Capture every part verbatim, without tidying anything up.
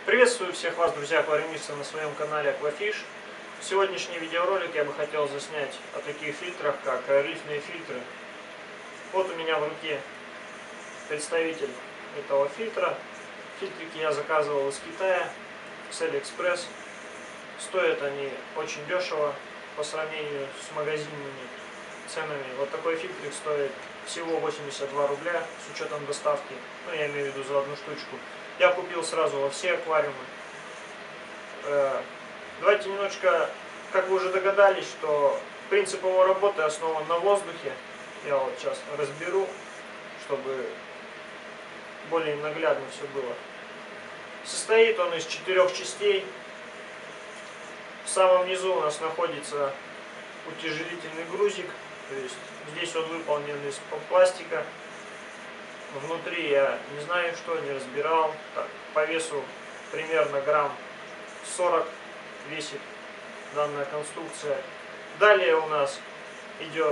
Приветствую всех вас, друзья-аквариумисты, на своем канале Aquafish. Сегодняшний видеоролик я бы хотел заснять о таких фильтрах, как рифные фильтры. Вот у меня в руке представитель этого фильтра. Фильтрики я заказывал из Китая, с Алиэкспресс. Стоят они очень дешево по сравнению с магазинными ценами. Вот такой фильтрик стоит всего восемьдесят два рубля с учетом доставки. Ну, я имею в виду за одну штучку. Я купил сразу во все аквариумы. Давайте немножко, как вы уже догадались, что принцип его работы основан на воздухе. Я вот сейчас разберу, чтобы более наглядно все было. Состоит он из четырех частей. В самом низу у нас находится утяжелительный грузик. То есть здесь он выполнен из пластика. Внутри я не знаю что, не разбирал. Так, по весу примерно грамм сорок весит данная конструкция. Далее у нас идет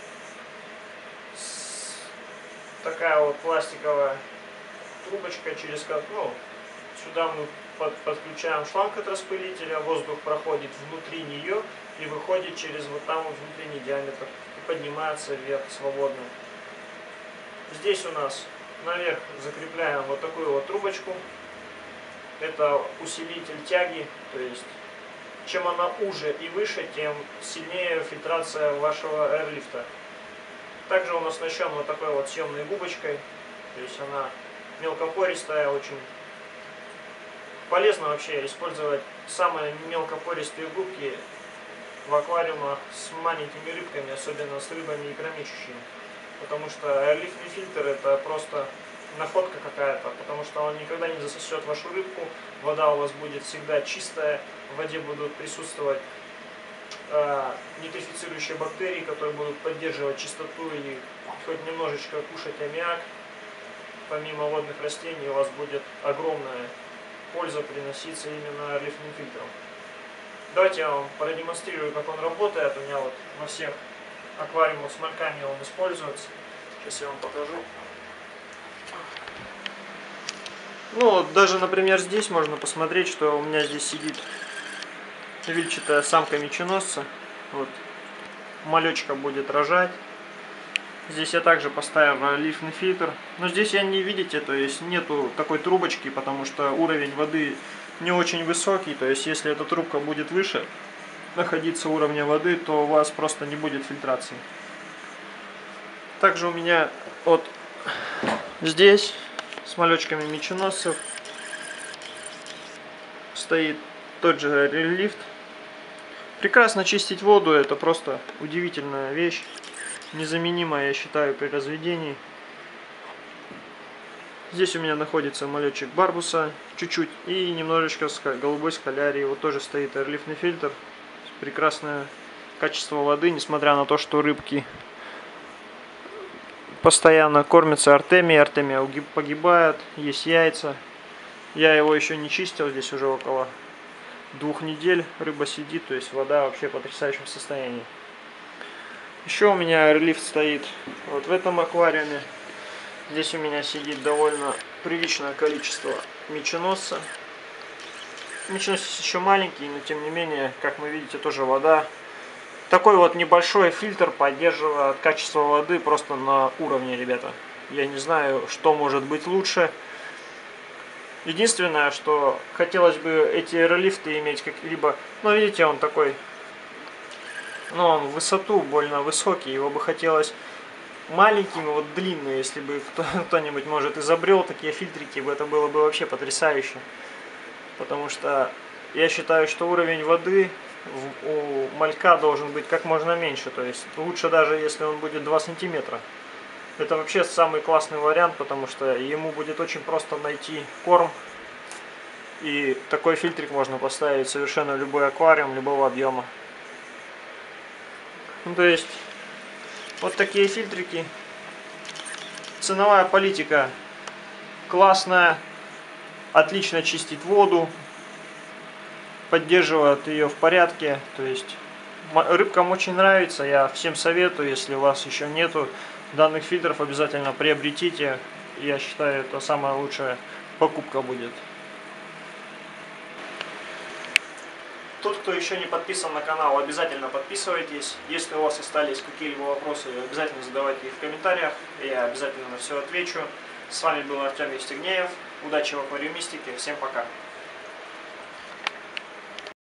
такая вот пластиковая трубочка, через которую, ну, сюда мы под, подключаем шланг от распылителя, воздух проходит внутри нее и выходит через вот там вот внутренний диаметр и поднимается вверх свободно. Здесь у нас наверх закрепляем вот такую вот трубочку. Это усилитель тяги, то есть чем она уже и выше, тем сильнее фильтрация вашего эрлифта. Также он оснащен вот такой вот съемной губочкой, то есть она мелкопористая, очень полезно вообще использовать самые мелкопористые губки в аквариумах с маленькими рыбками, особенно с рыбами икромечущими. Потому что эрлифтный фильтр это просто находка какая-то, потому что он никогда не засосет вашу рыбку, вода у вас будет всегда чистая, в воде будут присутствовать э, нитрифицирующие бактерии, которые будут поддерживать чистоту и хоть немножечко кушать аммиак. Помимо водных растений у вас будет огромная польза приноситься именно эрлифтным фильтром. Давайте я вам продемонстрирую, как он работает. У меня вот во всех аквариумах с мальками он используется. Сейчас я вам покажу. Ну, вот даже, например, здесь можно посмотреть, что у меня здесь сидит вильчатая самка меченосца. Вот, малечка будет рожать. Здесь я также поставил эрлифтный фильтр. Но здесь я не видите, то есть нету такой трубочки, потому что уровень воды не очень высокий. То есть если эта трубка будет выше находиться уровня воды, то у вас просто не будет фильтрации. Также у меня вот здесь с малечками меченосцев стоит тот же эрлифт. Прекрасно чистить воду, это просто удивительная вещь, незаменимая, я считаю, при разведении. Здесь у меня находится малечек барбуса чуть-чуть и немножечко голубой скалярии. Вот тоже стоит эрлифтный фильтр. Прекрасное качество воды, несмотря на то, что рыбки постоянно кормятся артемией, артемия погибает, есть яйца. Я его еще не чистил, здесь уже около двух недель рыба сидит, то есть вода вообще в потрясающем состоянии. Еще у меня эрлифт стоит вот в этом аквариуме. Здесь у меня сидит довольно приличное количество меченосца. Меченосец еще маленький, но тем не менее, как вы видите, тоже вода. Такой вот небольшой фильтр поддерживает качество воды просто на уровне, ребята. Я не знаю, что может быть лучше. Единственное, что хотелось бы эти эрлифты иметь как-либо... Ну, видите, он такой... Ну, он в высоту больно высокий. Его бы хотелось маленькими, вот длинные. Если бы кто-нибудь, может, изобрел такие фильтрики, это было бы вообще потрясающе. Потому что я считаю, что уровень воды у малька должен быть как можно меньше. То есть лучше даже, если он будет два сантиметра. Это вообще самый классный вариант, потому что ему будет очень просто найти корм. И такой фильтрик можно поставить совершенно в любой аквариум, любого объема. Ну, то есть вот такие фильтрики. Ценовая политика классная. Отлично чистит воду. Поддерживает ее в порядке. То есть рыбкам очень нравится. Я всем советую, если у вас еще нету данных фильтров, обязательно приобретите. Я считаю, это самая лучшая покупка будет. Тот, кто еще не подписан на канал, обязательно подписывайтесь. Если у вас остались какие-либо вопросы, обязательно задавайте их в комментариях. Я обязательно на все отвечу. С вами был Артем Евстигнеев. Удачи в аквариумистике. Всем пока.